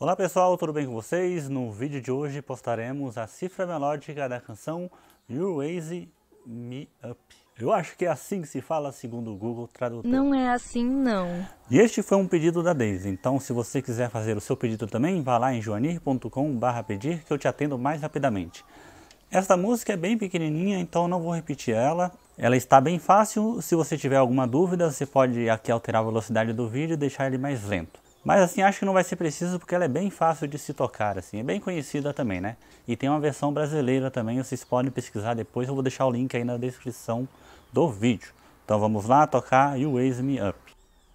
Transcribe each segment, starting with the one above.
Olá pessoal, tudo bem com vocês? No vídeo de hoje postaremos a cifra melódica da canção You Raise Me Up. Eu acho que é assim que se fala segundo o Google Tradutor. Não é assim não. E este foi um pedido da Daisy, então se você quiser fazer o seu pedido também, vá lá em joanir.com/pedir que eu te atendo mais rapidamente. Esta música é bem pequenininha, então não vou repetir ela. Ela está bem fácil, se você tiver alguma dúvida, você pode aqui alterar a velocidade do vídeo e deixar ele mais lento. Mas assim, acho que não vai ser preciso porque ela é bem fácil de se tocar, assim, é bem conhecida também, né? E tem uma versão brasileira também, vocês podem pesquisar depois, eu vou deixar o link aí na descrição do vídeo. Então vamos lá tocar You Raise Me Up.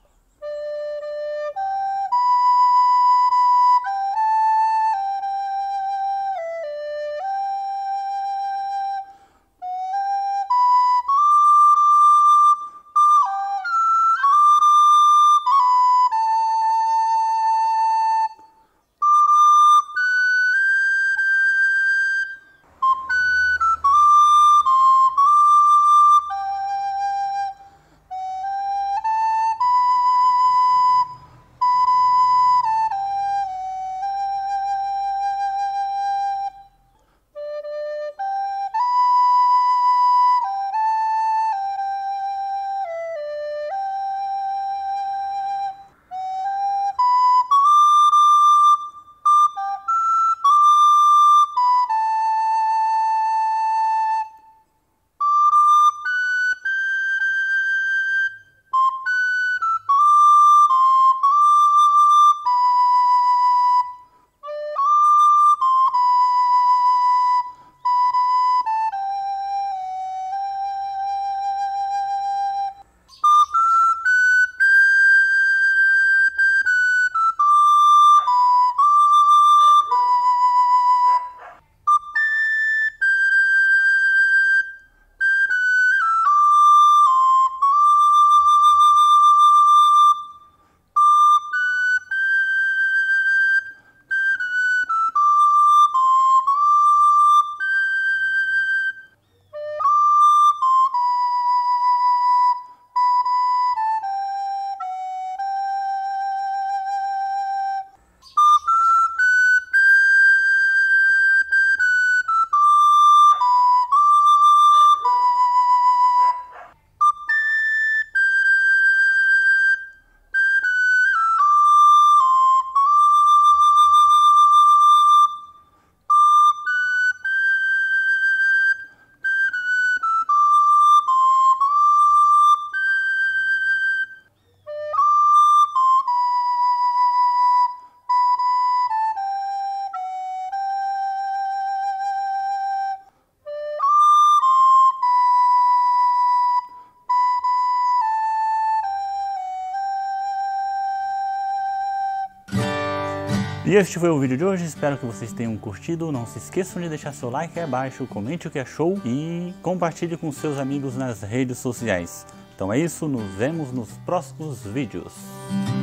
E este foi o vídeo de hoje, espero que vocês tenham curtido, não se esqueçam de deixar seu like aí abaixo, comente o que achou e compartilhe com seus amigos nas redes sociais. Então é isso, nos vemos nos próximos vídeos.